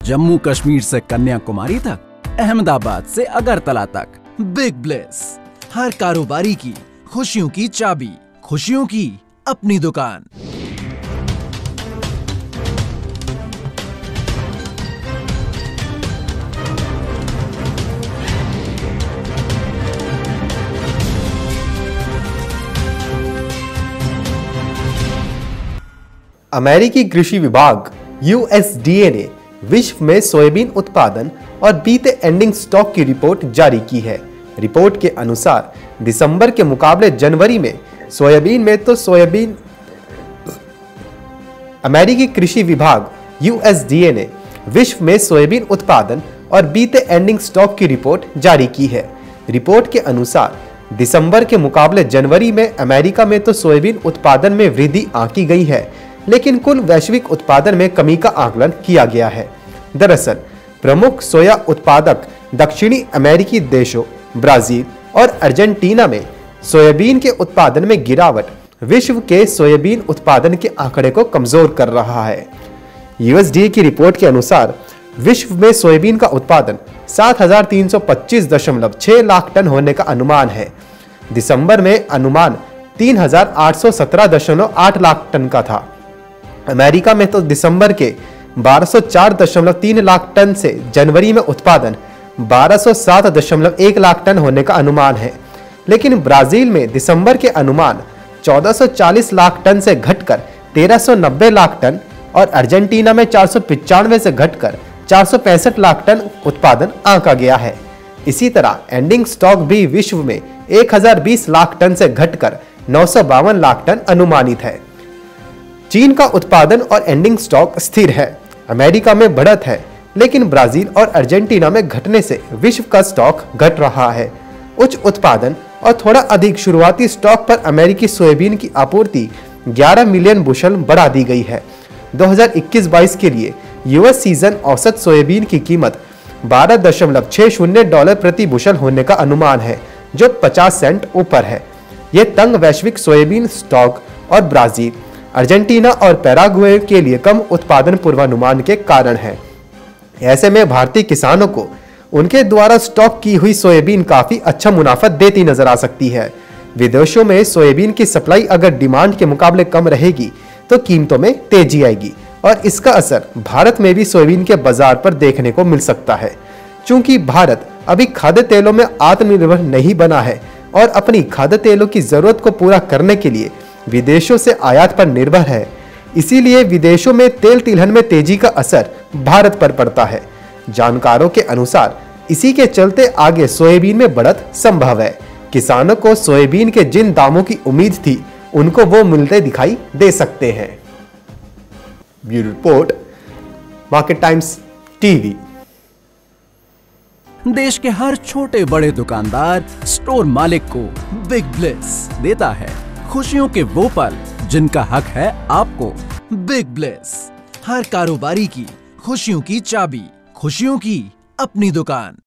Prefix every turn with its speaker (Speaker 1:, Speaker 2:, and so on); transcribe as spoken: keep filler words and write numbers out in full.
Speaker 1: जम्मू कश्मीर से कन्याकुमारी तक, अहमदाबाद से अगरतला तक। बिग ब्लेस, हर कारोबारी की खुशियों की चाबी, खुशियों की अपनी दुकान।
Speaker 2: अमेरिकी कृषि विभाग यू एस डी ए ने विश्व में सोयाबीन उत्पादन और बीते एंडिंग स्टॉक की रिपोर्ट जारी की है। रिपोर्ट के अनुसार दिसंबर के मुकाबले जनवरी में सोयाबीन में तो सोयाबीन अमेरिकी कृषि विभाग यू एस डी ए ने विश्व में सोयाबीन उत्पादन और बीते एंडिंग स्टॉक की रिपोर्ट जारी की है। रिपोर्ट के अनुसार दिसंबर के मुकाबले जनवरी में अमेरिका में तो सोयाबीन उत्पादन में वृद्धि आंकी गई है, लेकिन कुल वैश्विक उत्पादन में कमी का आकलन किया गया है। दरअसल प्रमुख सोया उत्पादक दक्षिणी अमेरिकी देशों ब्राजील और अर्जेंटीना में सोयाबीन के उत्पादन में गिरावट विश्व के सोयाबीन उत्पादन के आंकड़े को कमजोर कर रहा है। यू एस डी ए की रिपोर्ट के अनुसार विश्व में सोयाबीन का उत्पादन सात हजार तीन सौ पच्चीस दशमलव छह लाख टन होने का अनुमान है। दिसंबर में अनुमान तीन हजार आठ सौ सत्रह दशमलव आठ लाख टन का था। अमेरिका में तो दिसंबर के बारह सौ चार दशमलव तीन लाख टन से जनवरी में उत्पादन बारह सौ सात दशमलव एक लाख टन होने का अनुमान है, लेकिन ब्राजील में दिसंबर के अनुमान चौदह सौ चालीस लाख टन से घटकर तेरह सौ नब्बे लाख टन और अर्जेंटीना में चार सौ पिचानवे से घटकर चार सौ पैंसठ लाख टन उत्पादन आंका गया है। इसी तरह एंडिंग स्टॉक भी विश्व में एक हजार बीस लाख टन से घटकर नौ सौ बावन लाख टन अनुमानित है। चीन का उत्पादन और एंडिंग स्टॉक स्थिर है। अमेरिका में बढ़त है, लेकिन ब्राजील और अर्जेंटीना में घटने से विश्व का स्टॉक घट रहा है। उच्च उत्पादन और थोड़ा अधिक शुरुआती स्टॉक पर अमेरिकी सोयाबीन की आपूर्ति ग्यारह मिलियन बुशल बढ़ा दी गई है। दो हज़ार इक्कीस बाईस के लिए यूएस सीजन औसत सोयाबीन की कीमत बारह दशमलव छह शून्य डॉलर प्रति बुशल होने का अनुमान है, जो पचास सेंट ऊपर है। यह तंग वैश्विक सोयाबीन स्टॉक और ब्राजील, अर्जेंटीना और पैराग्वे के लिए कम उत्पादन पूर्वानुमान के कारण है। ऐसे में भारतीय किसानों को उनके द्वारा स्टॉक की हुई सोयाबीन काफी अच्छा मुनाफा देती नजर आ सकती है। विदेशों में सोयाबीन की सप्लाई अगर डिमांड के मुकाबले कम रहेगी तो कीमतों में तेजी आएगी और इसका असर भारत में भी सोयाबीन के बाजार पर देखने को मिल सकता है। चूंकि भारत अभी खाद्य तेलों में आत्मनिर्भर नहीं बना है और अपनी खाद्य तेलों की जरूरत को पूरा करने के लिए विदेशों से आयात पर निर्भर है, इसीलिए विदेशों में तेल तिलहन में तेजी का असर भारत पर पड़ता है। जानकारों के अनुसार इसी के चलते आगे सोयाबीन में बढ़त संभव है। किसानों को सोयाबीन के जिन दामों की उम्मीद थी उनको वो मिलते दिखाई दे सकते हैं। Bureau report, market times TV.
Speaker 1: देश के हर छोटे बड़े दुकानदार स्टोर मालिक को बिग ब्लेस देता है खुशियों के वो पल जिनका हक है आपको। बिग ब्लेस, हर कारोबारी की खुशियों की चाबी, खुशियों की अपनी दुकान।